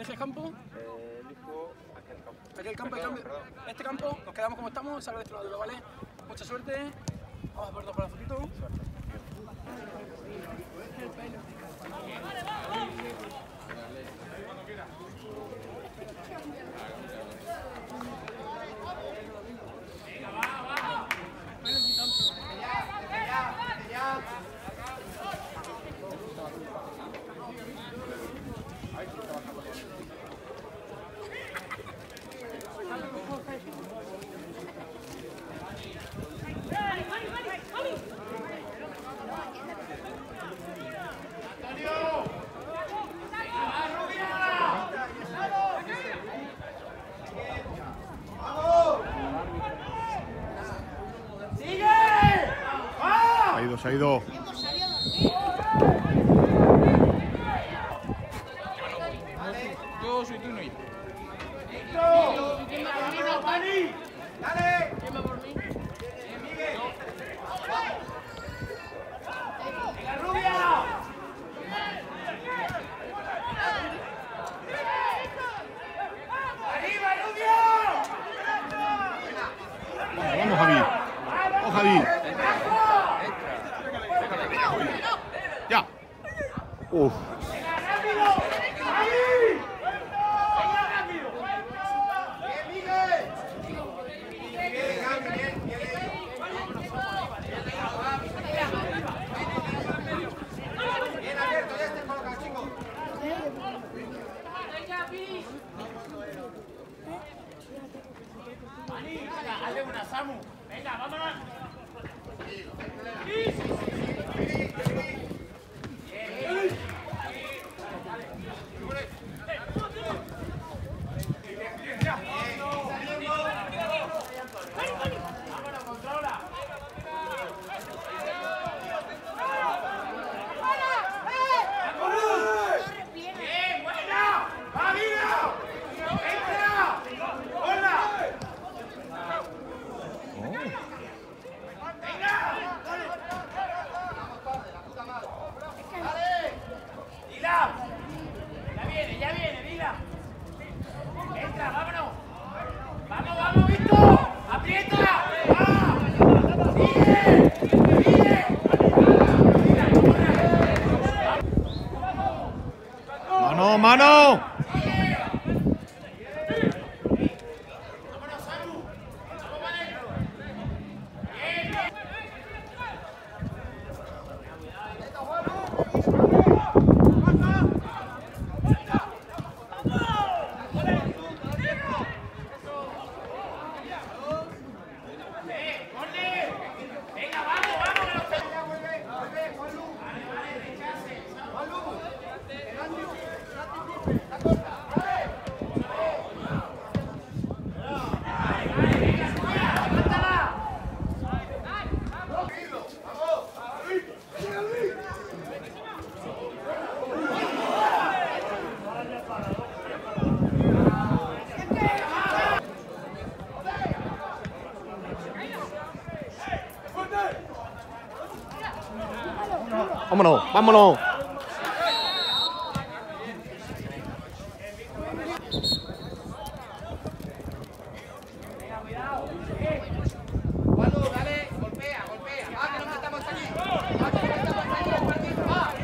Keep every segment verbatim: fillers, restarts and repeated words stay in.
¿Elige campo? Eh, elijo aquel campo. Aquel campo, Perdón, el campo. perdón. Este campo, nos quedamos como estamos, salve de este lado, ¿vale? Mucha suerte. Vamos a por dos para la fotito. Se ha ido. Yo soy tú, no yo. ¡Dale! ¿Quién va por mí? Miguel. ¡Venga, Rubia! ¡Arriba, Rubio! Vamos, Javi. Vamos, Javi. Ya. Uf. ¡Venga, rápido! ¡Javi! ¡Venga, rápido! ¡Bien, Miguel! Bien, bien, bien. Bien abierto, ya está colocado, chicos. Venga, Piri. Mani, venga, hazle una, Samu. Venga, vámonos. Sí, sí, sí, sí. Vámonos, controla. ¡Bien, buena! ¡Va, Vino! ¡Entra! ¡Hola! ¡Venga! ¡Dale! ¡Dila! Ya viene, ya viene, Dila. ¡Entra, vámonos! ¡Vamos, vamos, Víctor! ¡Aprieta! ¡Ah! ¡Sigue! ¡Sigue! Mano, mano. ¡Vámonos, Samu! ¡Vamos para adentro! ¡Bien, bien! ¡Eh, corre! ¡Venga, vamos, vamos! que nos quedamos! ¡Vuelve, vuelve, Juanlu! ¡Vale, vale, rechace! ¡Juanlu! ¡La corta! ¡Dale! ¡Vale, vale, venga, Rubia! ¡Levántala! Vámonos, vámonos. Juanlu, dale, golpea, golpea. ¡Va, que nos metamos allí! ¡Va, que nos metamos allí! ¡El partido va!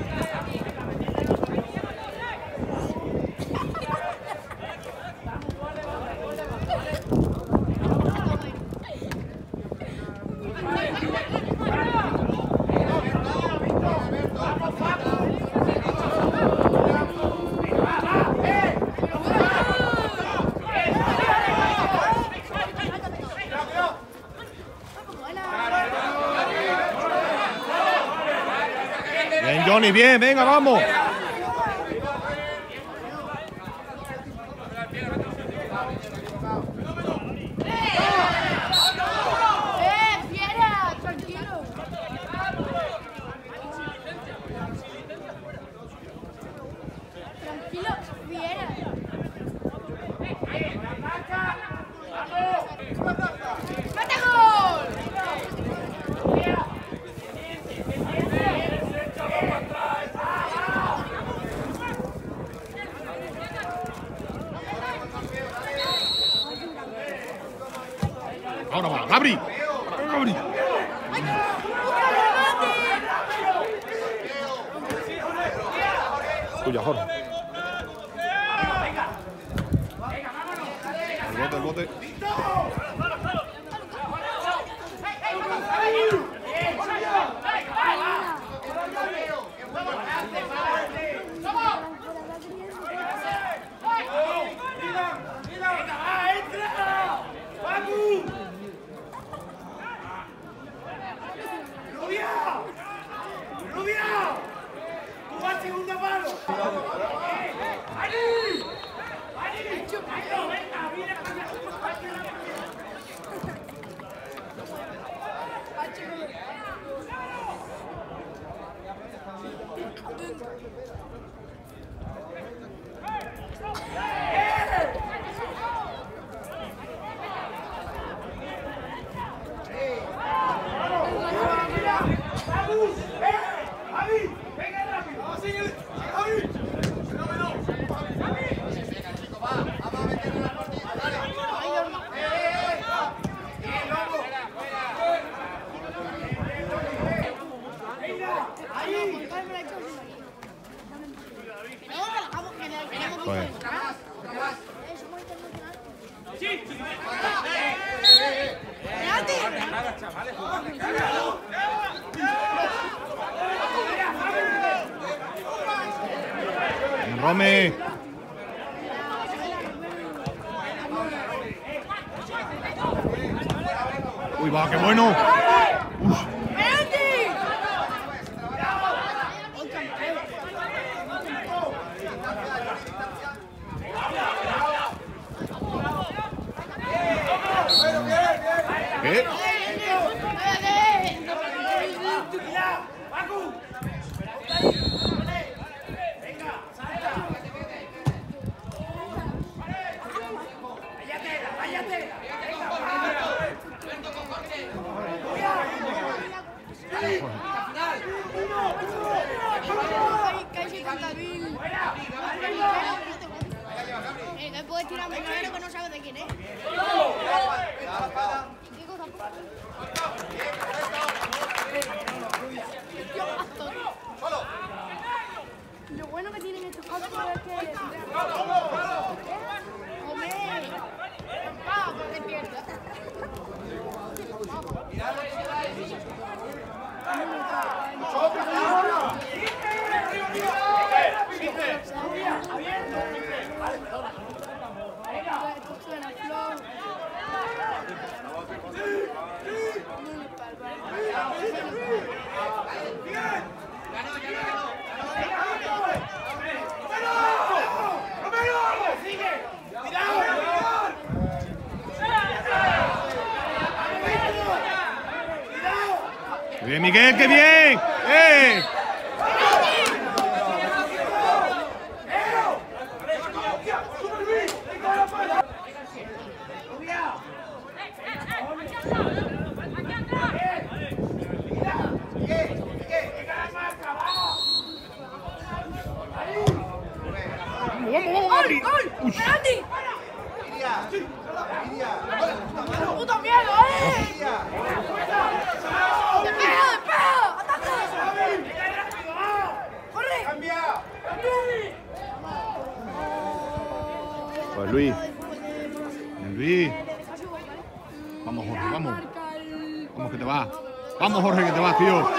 Bien, Johnny, bien, venga, vamos. ¡Eh, fiera! ¡Tranquilo! Tranquilo, fiera. ¡Mata gol! Gabri. Gabri. Tuya, Jorge. El bote, el bote. Pues. Rome. Uy, va, qué bueno. Uf. ¿Qué? Eh, puedes tirarme un dinero que no sabes de quién es. Lo bueno que tienen estos casos es que... ¡Comer! ¡Ah, porque pierda! Bien, Miguel, qué bien. ¡Eh! Vamos, vamos, Gabri. Uy. ¡Puto miedo, eh! ¡Despega, despega! ¡Ataca! ¡Corre! Pues Luis. Luis. Vamos, Jorge, vamos. Vamos, que te vas. Vamos, Jorge, que te vas, tío.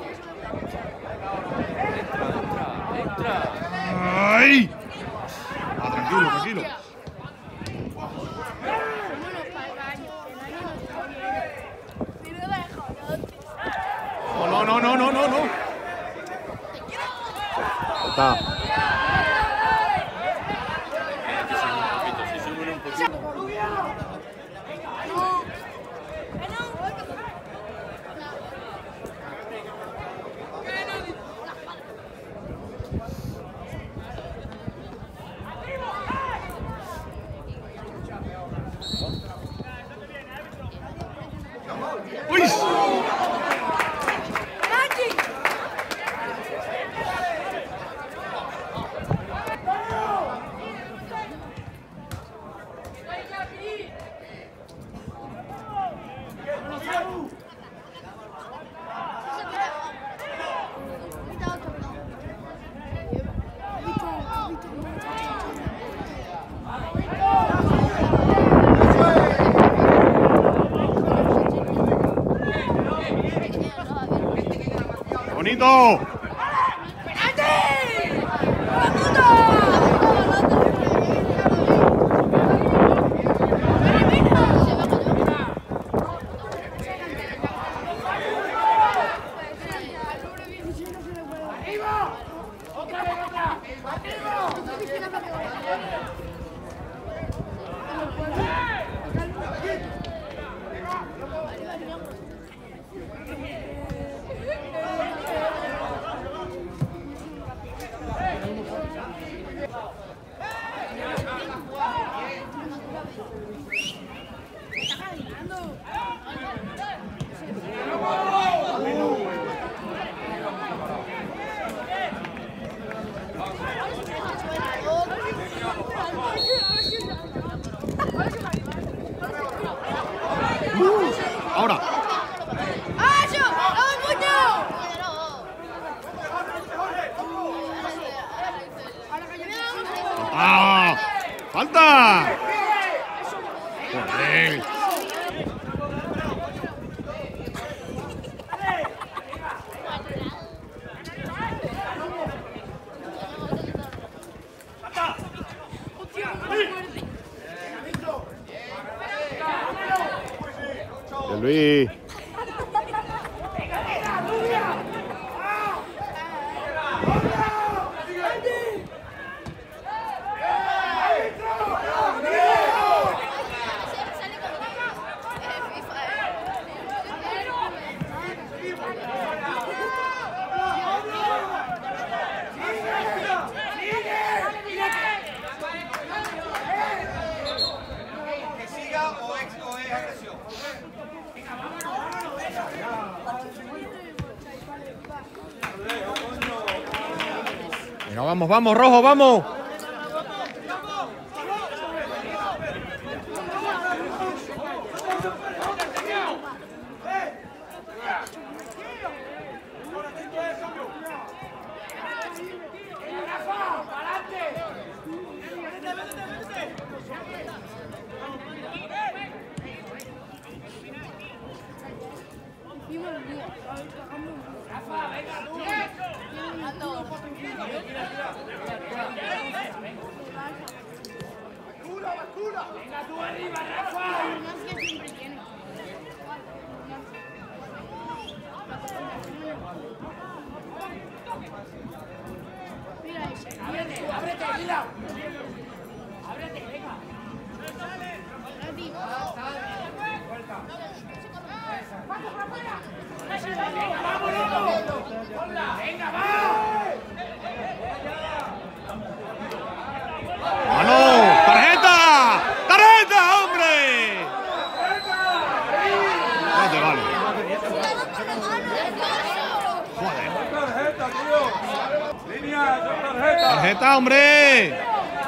¡Ay! Ah, tranquilo, tranquilo. No, no, no, no, no, no. Está. ¡Quieto! Ahora. ¡Ah! ¡Falta! ¡Joder! De Luis. Venga, vamos, vamos, Rojo, vamos. Venga tú arriba, Rafa. Ábrete, ábrete, mira. Ábrete, venga. Venga, vámonos. Venga, va. ¡Mano! ¡Tarjeta! ¡Tarjeta, hombre! No te vale. Joder. Tarjeta, tío. Línea, tarjeta. ¡Tarjeta, hombre!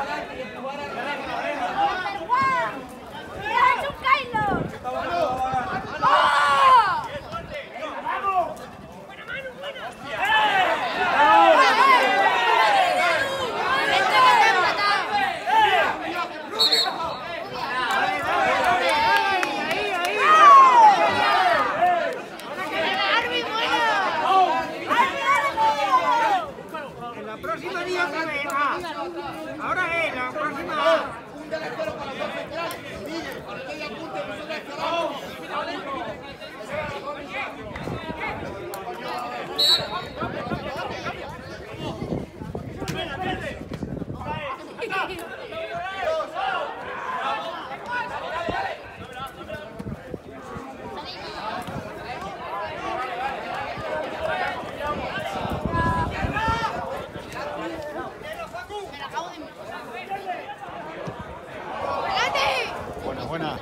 Buena, buena.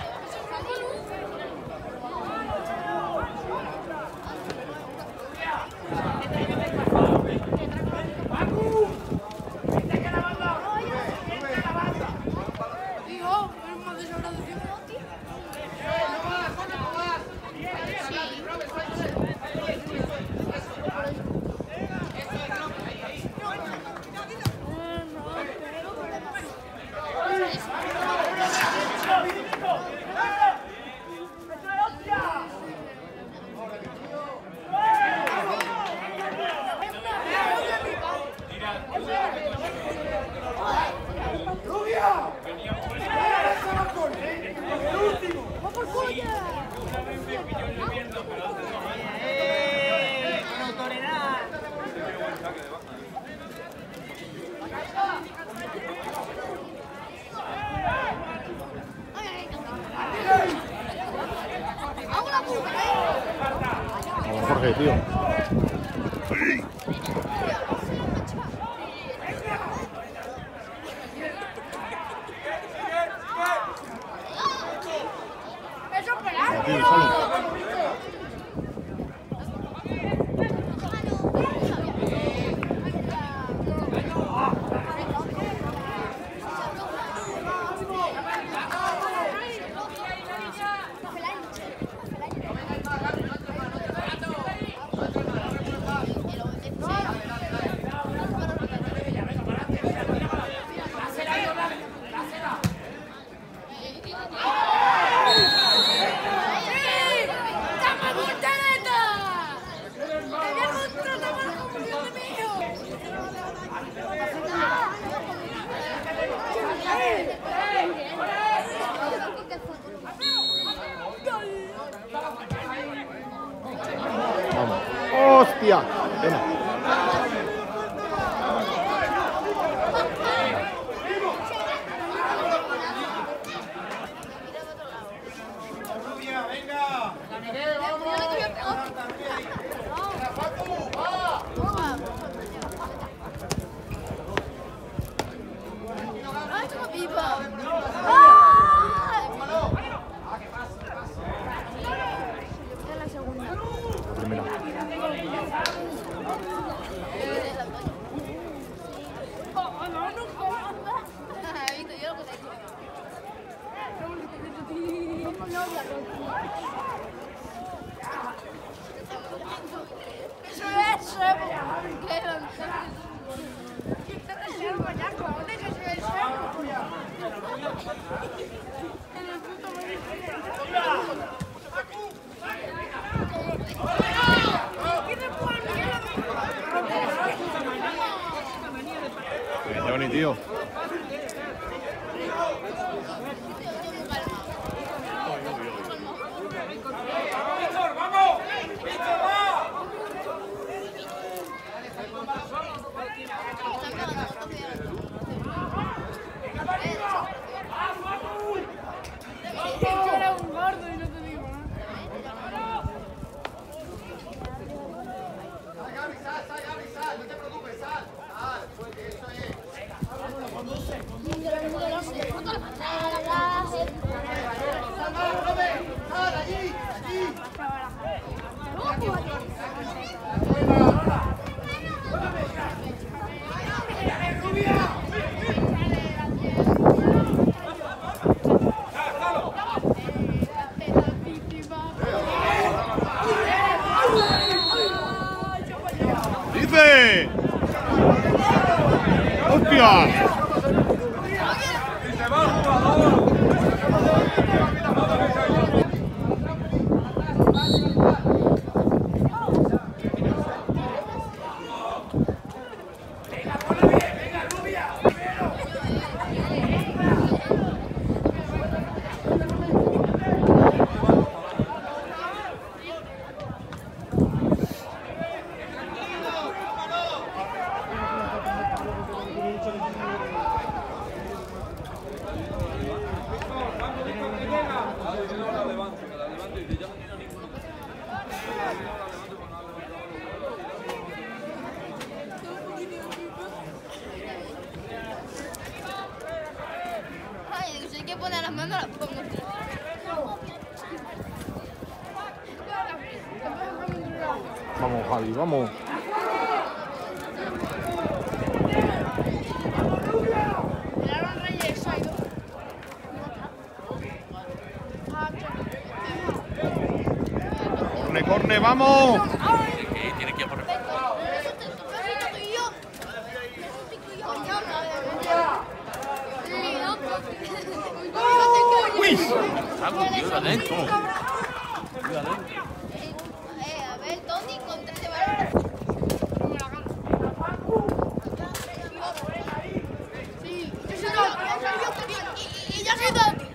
Jorge, tío. Eso es penal. Tío, solo. Vamos. ¡Hostia! Pena. Primera. Eso es servo. ¿Qué es mañaco? ¿Dónde es el servo? En el puto Bien, Johnny, tío. ¡Víctor, vamos! ¡Víctor, va! Yo era un gordo y no te digo nada. ¡Dice! ¡Hostia! ¡Y se va el jugador! Ay, digo, si hay que poner las manos, las pongo. Vamos, Javi, vamos. Miraron Reyes, ahí. Corne, corne, vamos. Tiene que ir por ¡Uy! algo, tío, adentro. Eh, a ver, Tony contra ese balón. Sí, yo soy Tony. Y yo soy Tony.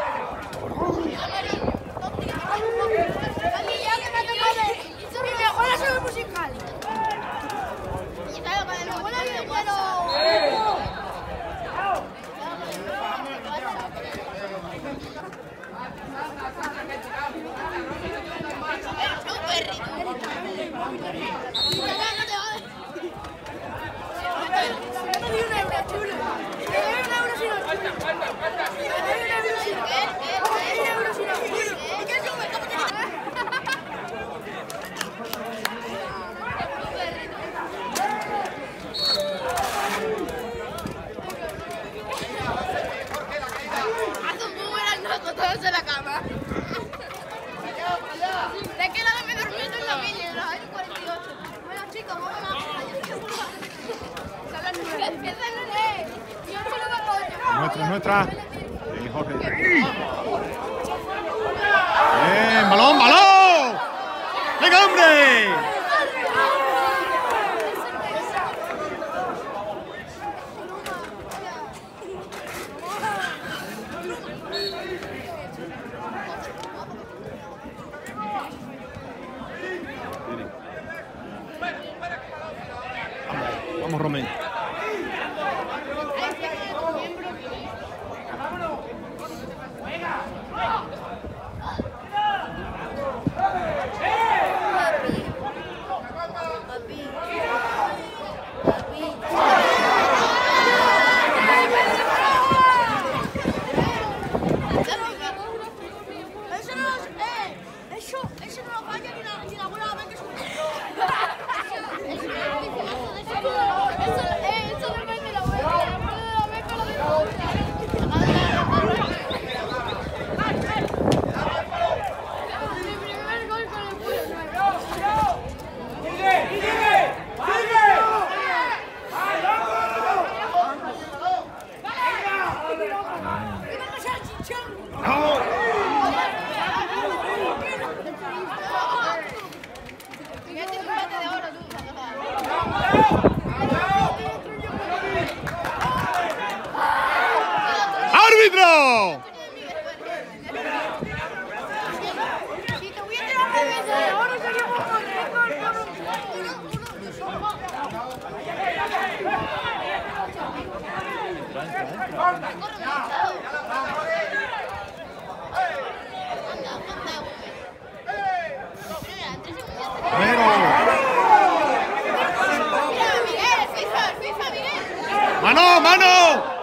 Y ya que me ha tocado ver mi mejor aseo musical. Y claro, para el mejor aseo bueno. Súper rico. nuestra, es nuestra. Bien, Jorge. Bien, balón, balón. ¡Venga, hombre! Vamos, vamos, Romén. ¡Árbitro! ¡Mano, mano!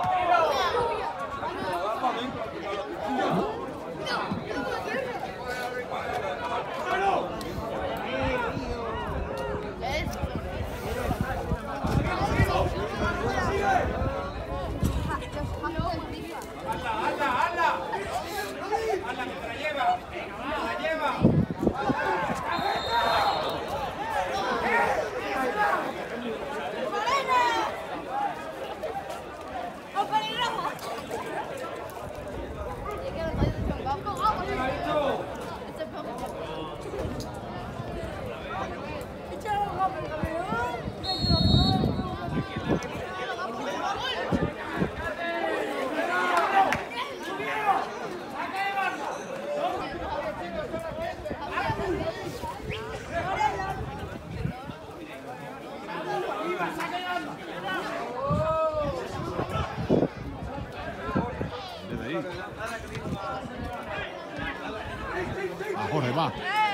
Ah, Jorge, va.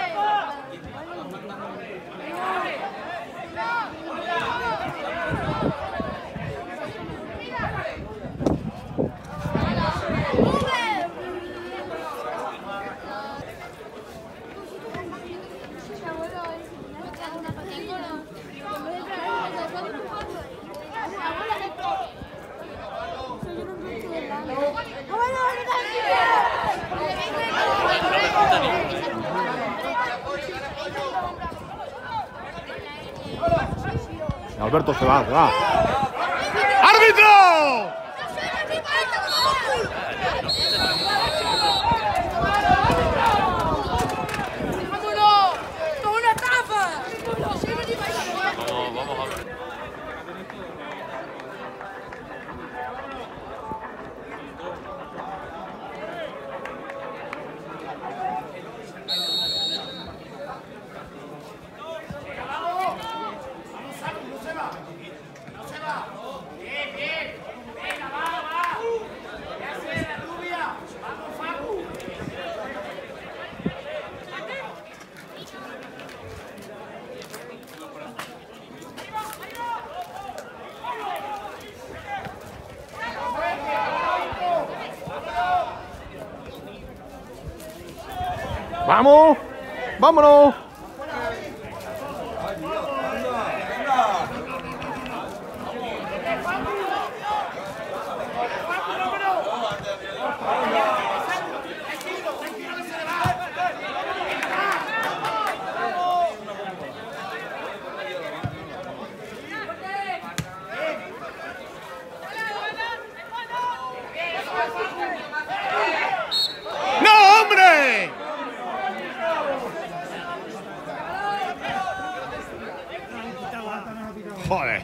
Alberto se va, se va. ¡Árbitro! ¡Vamos! ¡Vámonos! ¡No, hombre! Joder.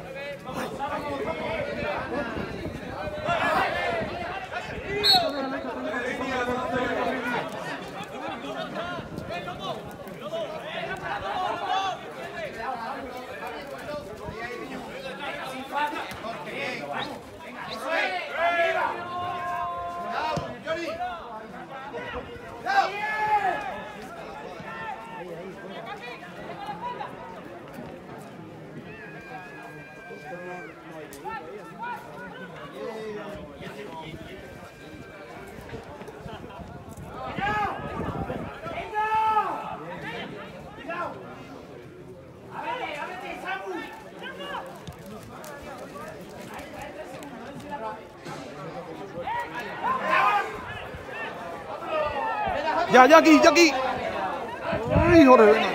Ya, ya aquí, ya aquí. Ay, joder, venga.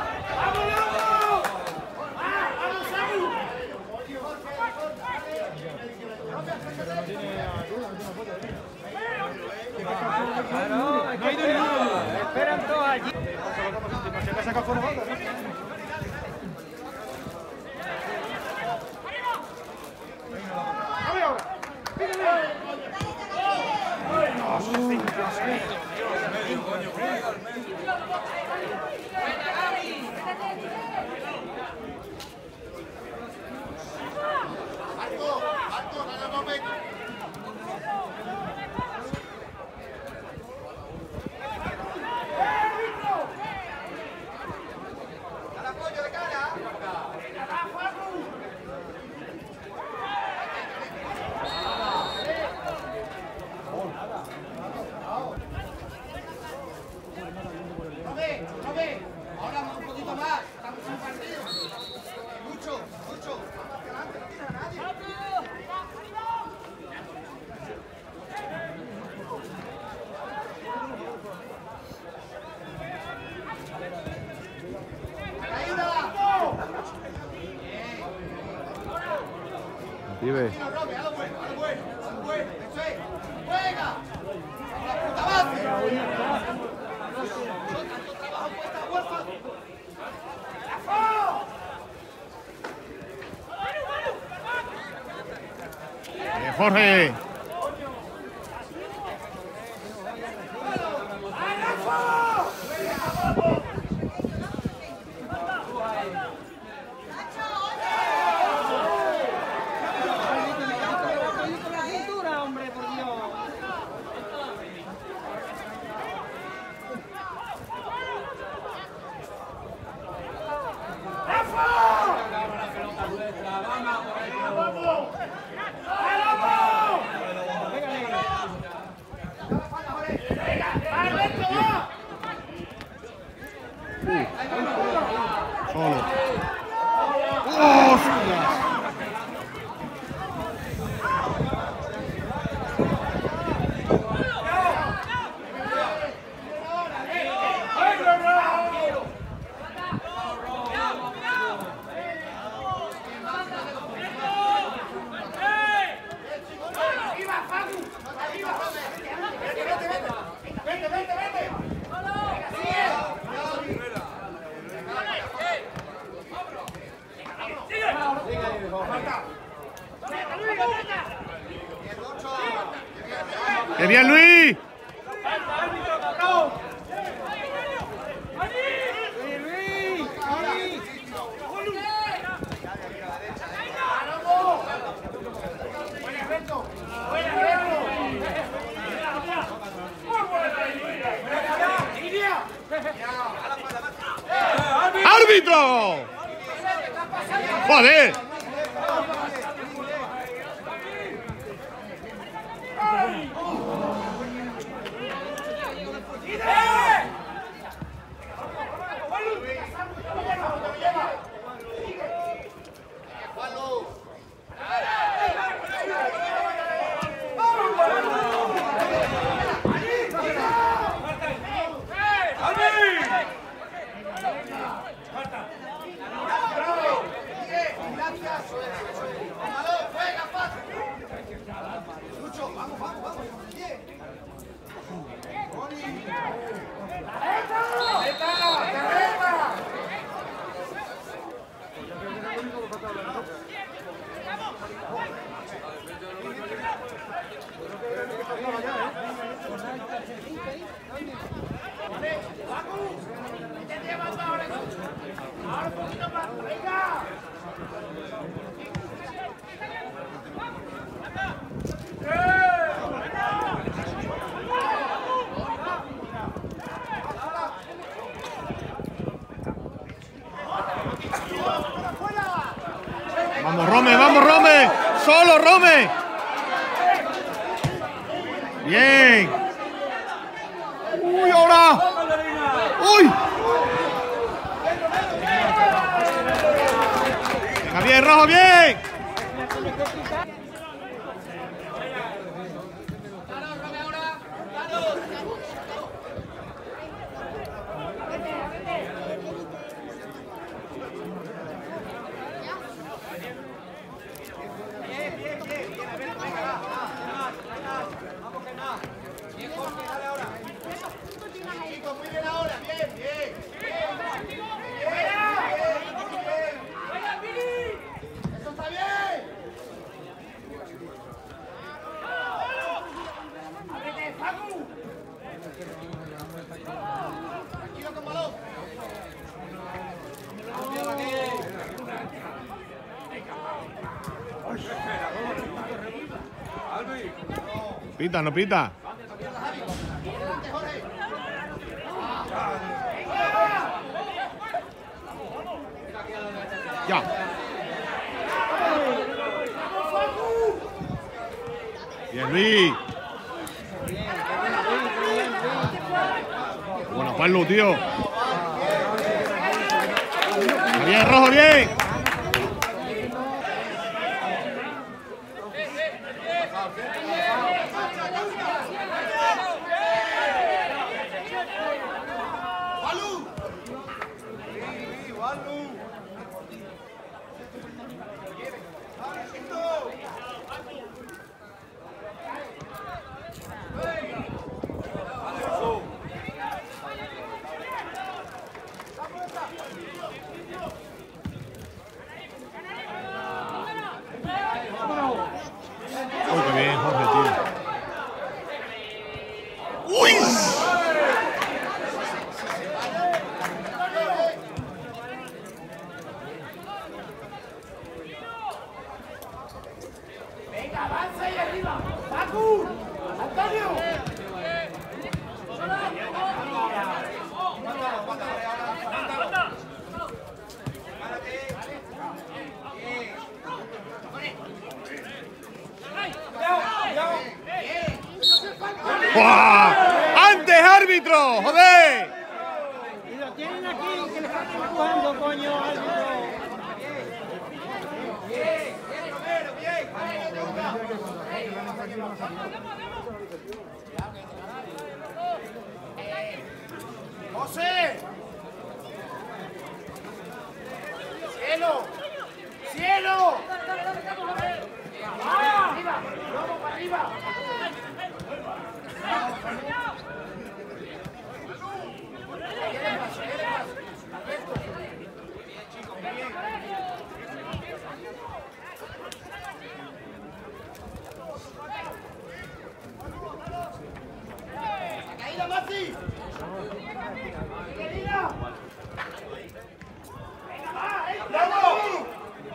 Esperan todos allí. Vive. Eh, Jorge. Solo. ¡Hostias! ¡Qué bien, Luis! ¡Árbitro! ¡Joder! Vamos, vamos, vamos. Vamos, Rome, vamos, Rome. Solo, Rome. Bien. Uy, ahora. Uy. Venga, bien, Rojo, bien. Pita, no pita. Ya. Bien, Luis. Bueno, Pablo, tío. Bien, Rojo, bien. Uy, qué bien, Jorge, tío. ¡Uy! Venga, avanza ahí arriba. Paco, Antonio. ¡Buah! ¡Antes, árbitro! ¡Joder! Y lo tienen aquí, que le están empujando, coño, árbitro. ¡José! ¡Cielo! ¡Cielo! ¡Ah! ¡Arriba! ¡Vamos para arriba! ¡Caída, Mati! ¡Caída! ¡Venga, va! ¡Eh! ¡Vamos!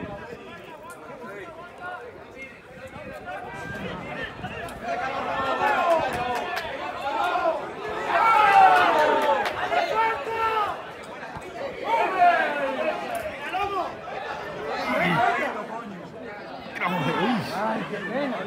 Ay, qué pena.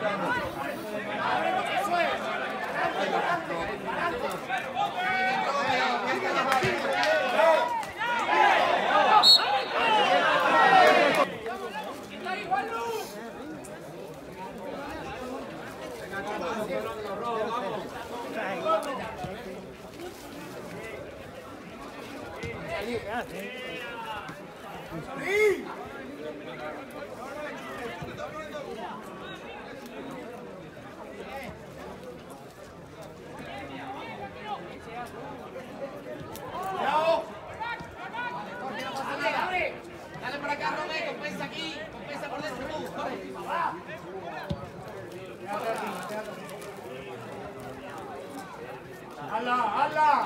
¡Hala!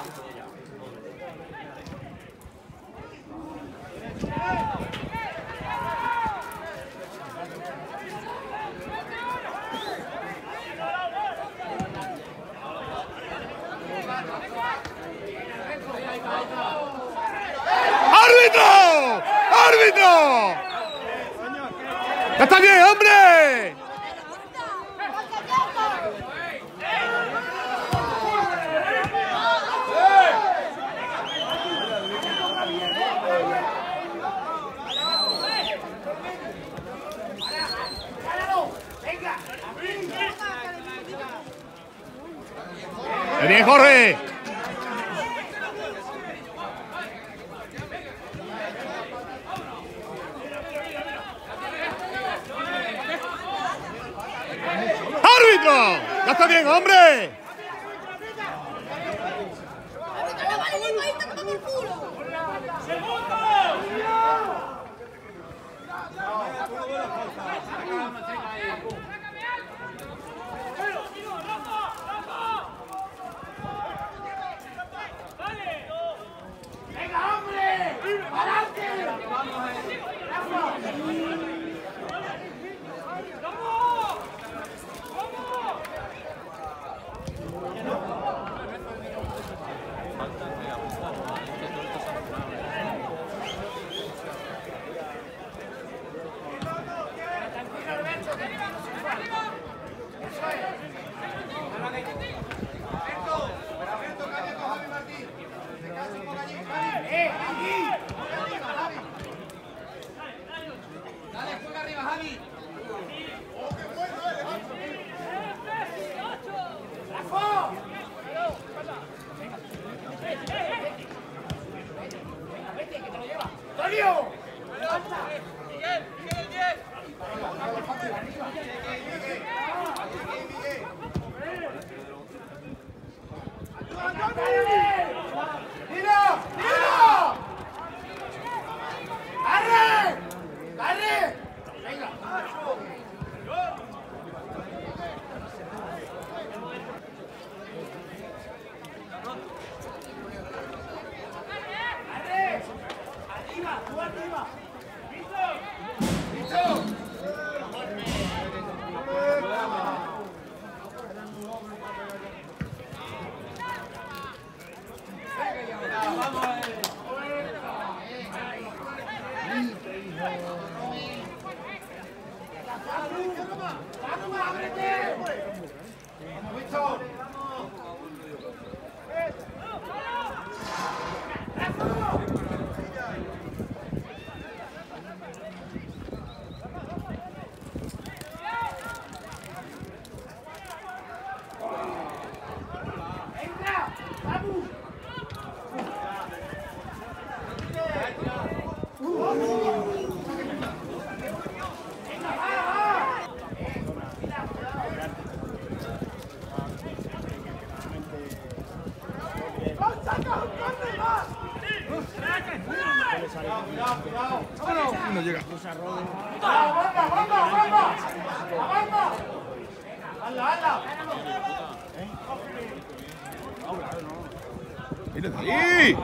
¡Árbitro! ¡Árbitro! ¡Ya está bien, hombre! ¡Bien, Jorge! ¡Árbitro! ¡Ya está bien, hombre! ¡Venga, hombre! ¡Adelante! ¡Eh, aquí! Dale, juega arriba, Javi. ¡Rafa! ¡Vete, que te lo lleva! ¡Antonio! ¡Miguel! ¡Miguel, diez! ¡Mira! ¡Mira! ¡Arre! ¡Arre! ¡Venga! ¡Arre! ¡Arriba! ¡Tú arriba! ¡Listo! ¡Listo! No llega. ¡Aguanta, aguanta, aguanta! ¡Aguanta! ¡Hala, hala! ¡Mira ahí!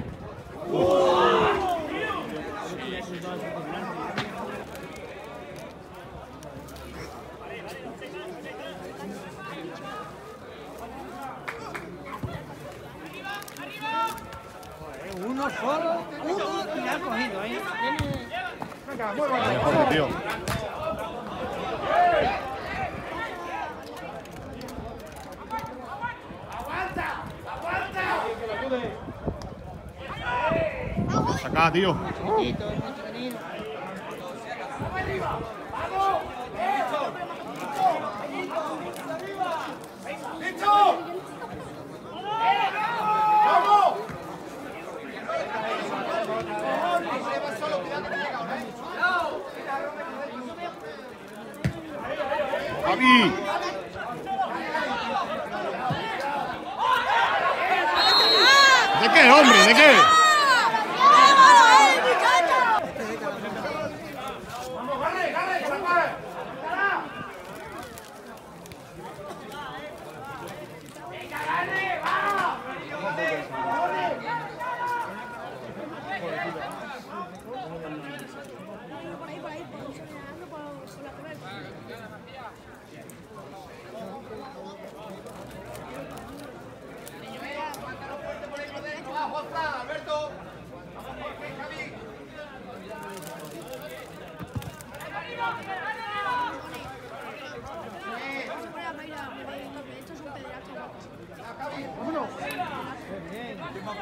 Uno solo, uno y ha cogido ahí. Venga, muévalo. Mejor, tío. ¡Aguanta! ¡Aguanta! Saca, tío. Chiquito, es muy chiquitito. ¡Vamos arriba! ¡Vamos! ¡Listo! ¡Vamos! Javi. ¿De qué, hombre? ¿De qué? ¡Vamos, Garre, Garre, Garre! ¡Venga, Garre, va! Vamos, Fran, Alberto. Vamos, Jorge, Javi. Vámonos. Bien.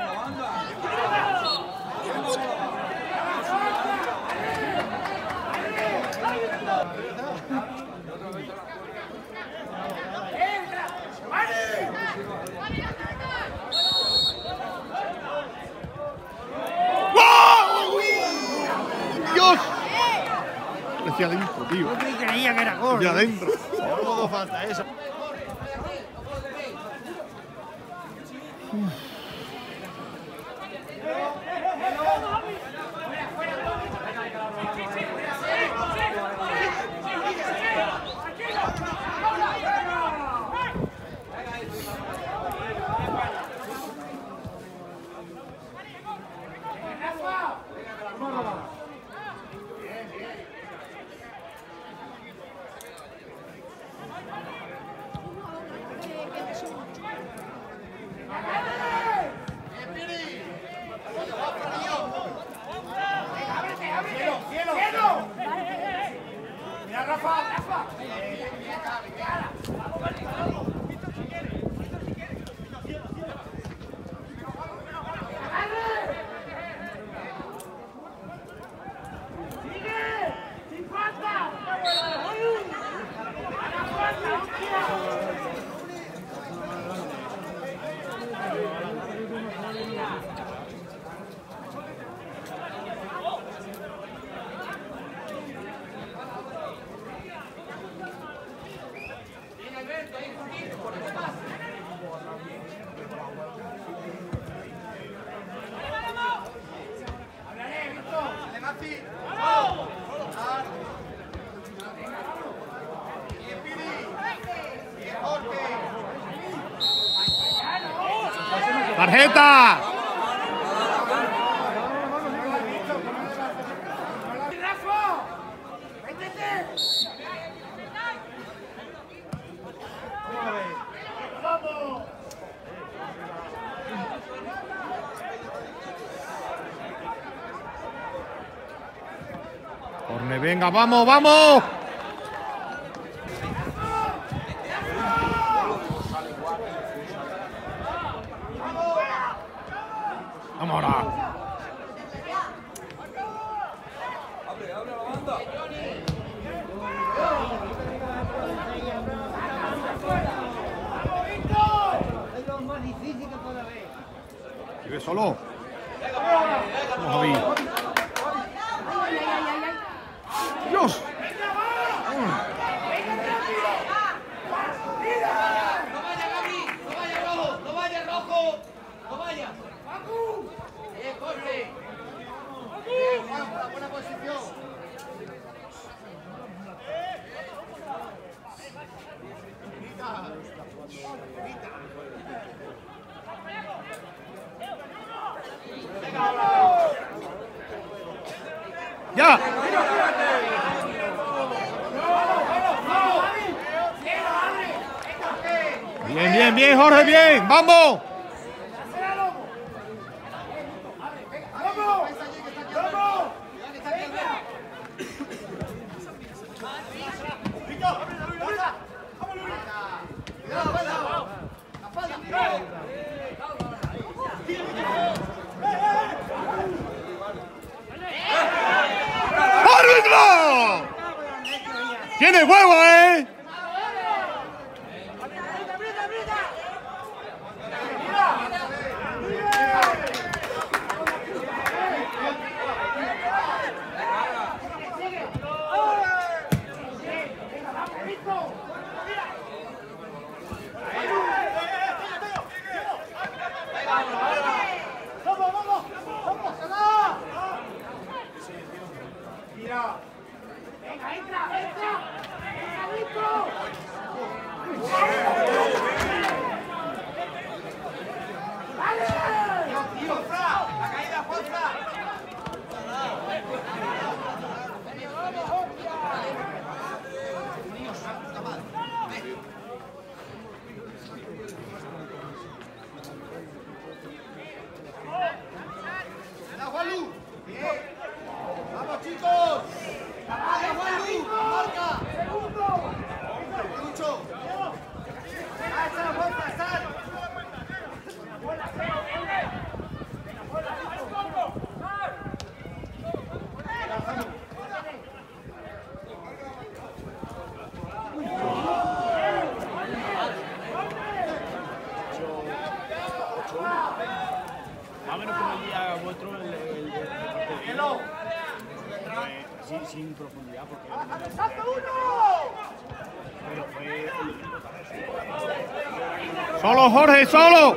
¡Dios! Parecía adentro, tío. Yo creía que era gol. Parecía adentro. No puedo falta eso. Mira, Rafa, Rafa. ¡Tarjeta! Corne, venga, vamos, vamos. Vamos ahora. Es lo más difícil que puede haber. Sigue solo. Vamos, Javi. ¡Dios! No vaya, Gaby. No vaya, rojo. No vaya, rojo. No vaya. Bien, Jorge. Bien, Juan, por la buena posición. ¡Ya! Bien, bien, bien, Jorge, bien. ¡Vamos! ¡Árbitro! ¡Tiene huevo, eh! Venga, entra, entra. Venga, Víctor. sin profundidad porque pero fue Solo, Jorge, solo.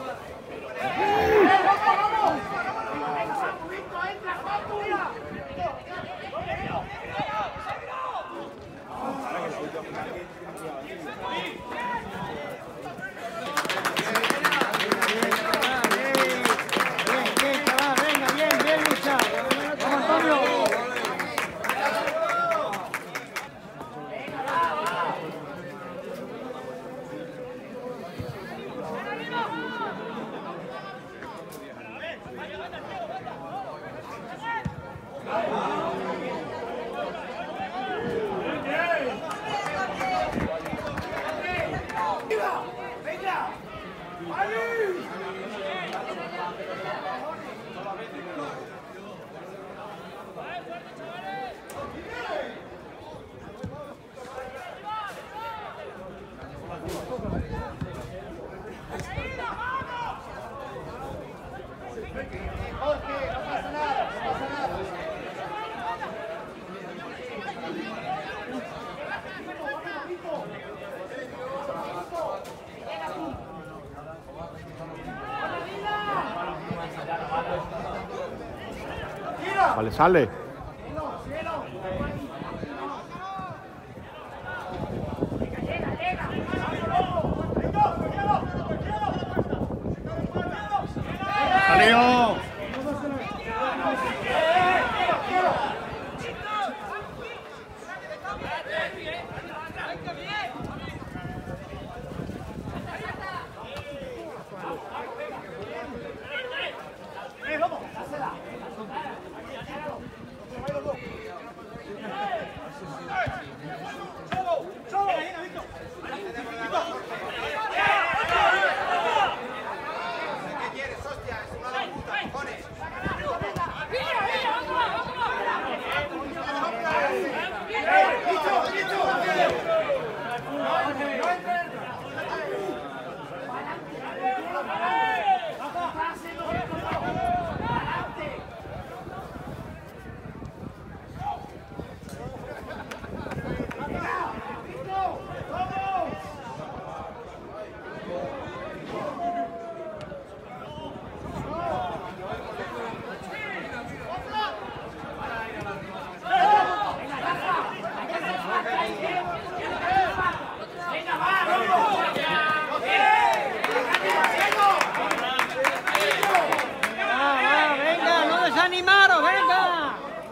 Vale, sale. Salió. ¡Animaros, venga!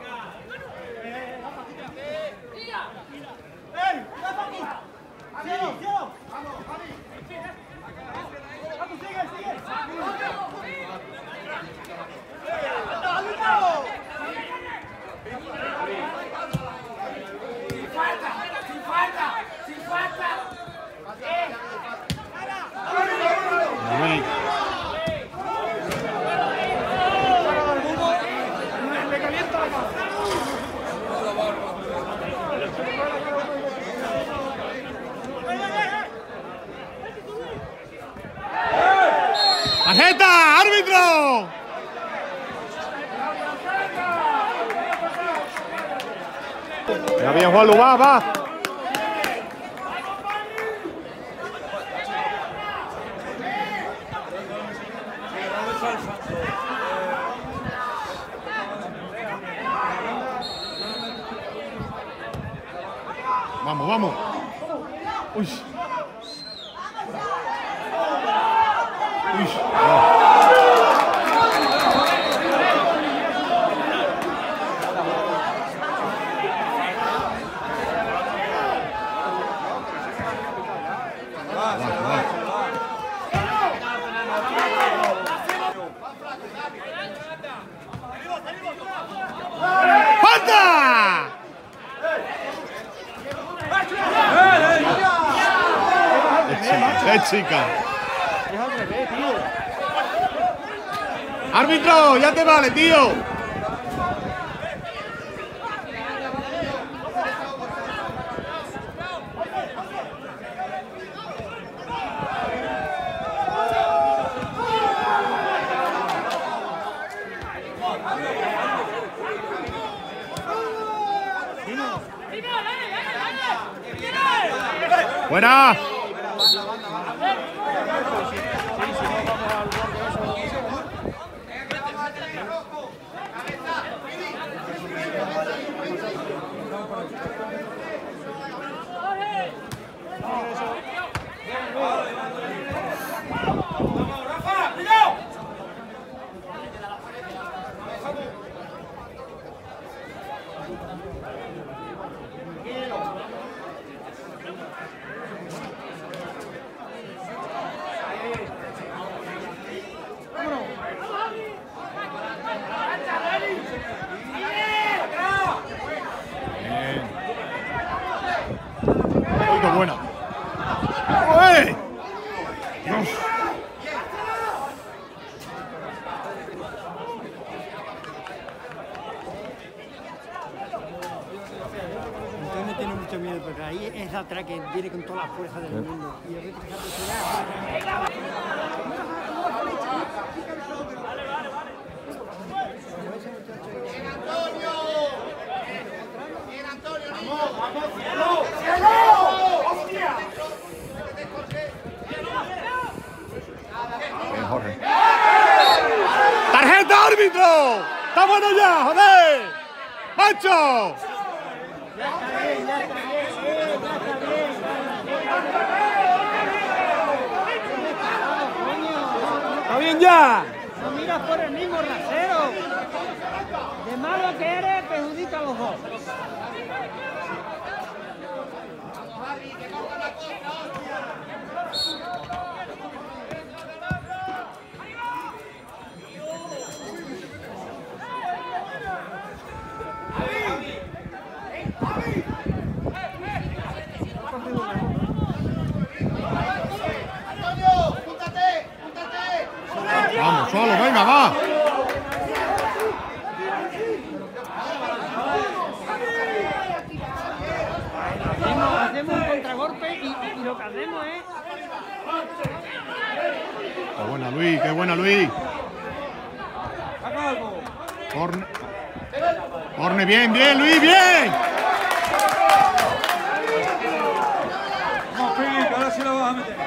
¡Tarjeta! ¡Árbitro! Ya bien, Juanlu, va, va. Vamos, vamos. Uy. Uy. ¡Falta! ¡Es chica! ¡Árbitro! ¡Ya te vale, tío! ¡Fuera! Buena. ¡Uy! Dios. Usted no tiene mucho miedo, pero ahí es atrás que viene con toda la fuerza del mundo. Y el resto se ha Bien, Jorge. ¡Tarjeta, árbitro! ¡Está bueno ya, joder! ¡Macho! ¡Está bien ya! No miras por el mismo rasero. De malo que eres, perjudica a los dos. Vamos, solo, venga, va. Hacemos, hacemos un contragolpe y, y lo que hacemos es... Qué buena, Luis, qué buena, Luis. Corne. Corne, bien, bien, Luis, bien. Vamos, Fili, que ahora sí la vas a meter.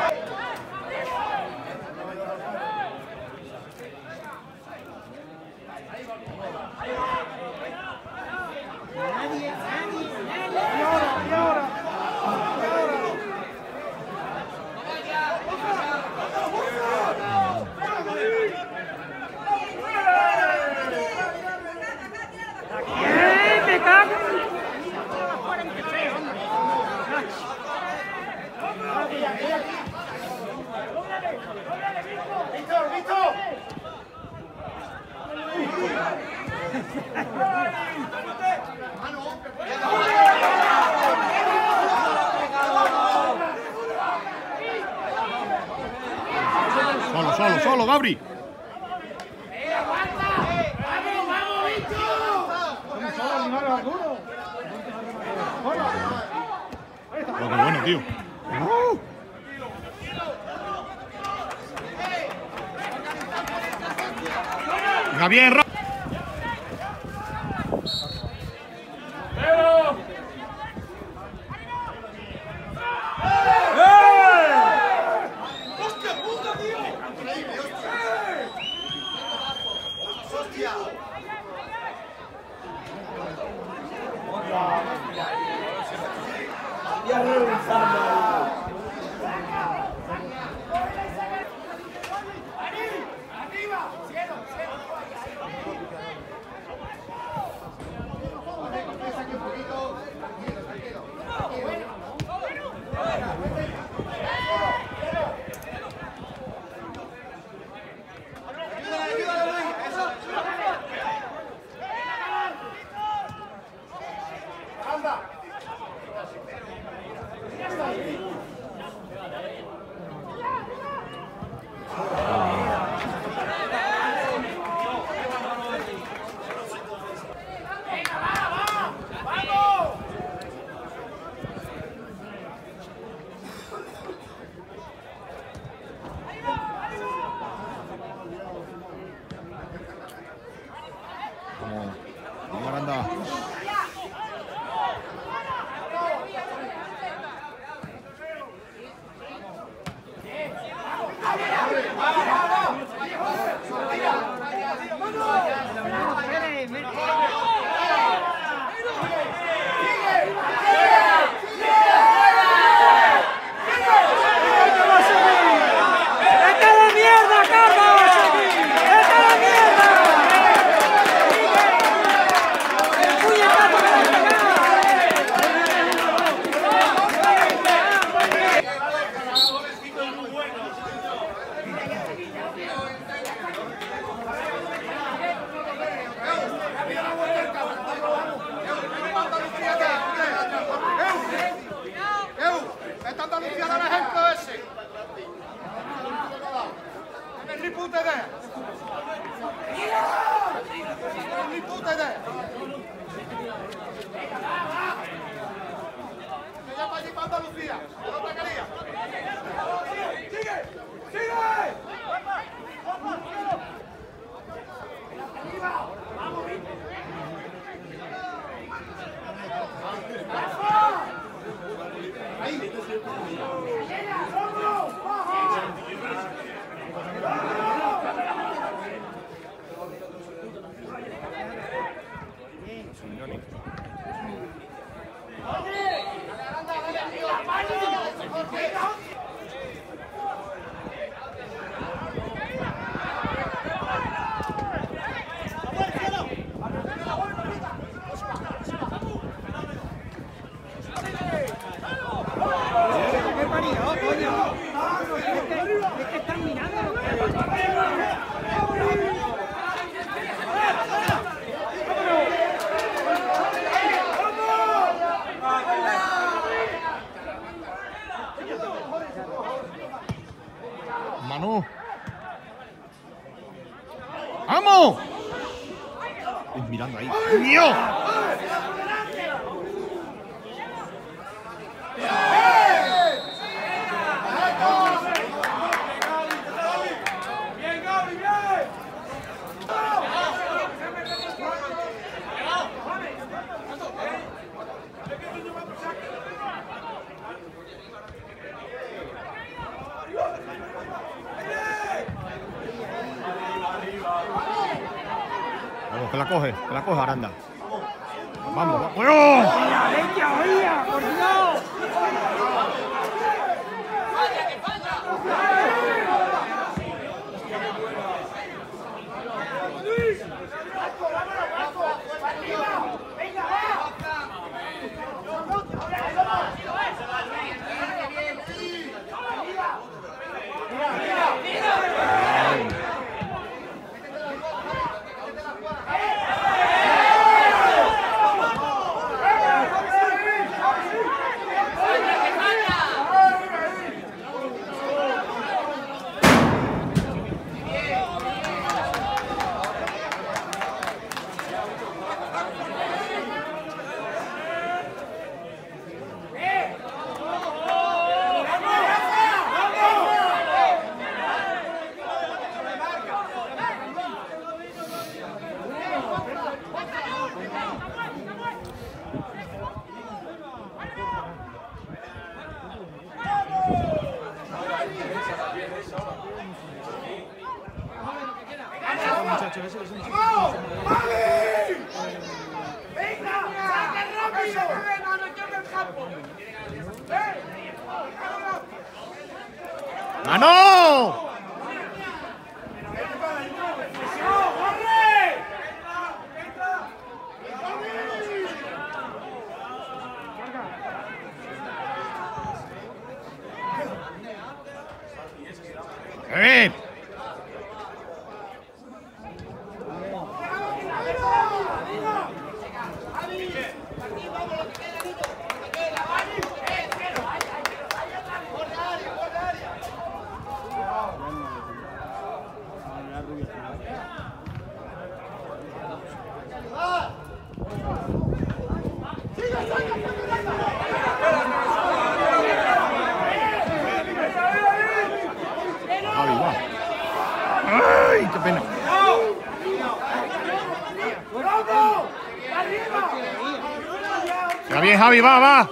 Nadie, nadie, nadie. Y ahora, y ahora. ¡Eh, me cago! ¡Víctor, Víctor! Solo, solo, solo, Gabri. Oh, qué bueno, tío. Uh. Venga, bien, Ra- puta idea. Ni puta idea. Se llama allí para Andalucía. ¿De dónde quería? ¡Sigue! ¡Sigue! Manu. ¡Vamos! Estoy mirando ahí. ¡Dios! Vamos, que la coge, que la coge Aranda. Vamos, vamos. ¡La leche, oía! ¡Por Dios! ¡Mano! ¡Eh! ¡Ay, qué pena! ¡Va bien, Javi! ¡Va, va!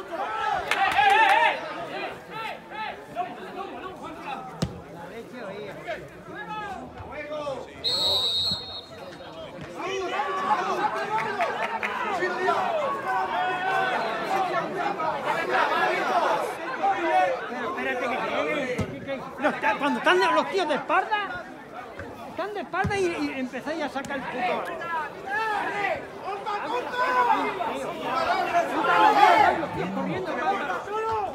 Cuando están los tíos de espalda, están de espalda y, y empezáis a sacar el puto. Los tíos corriendo,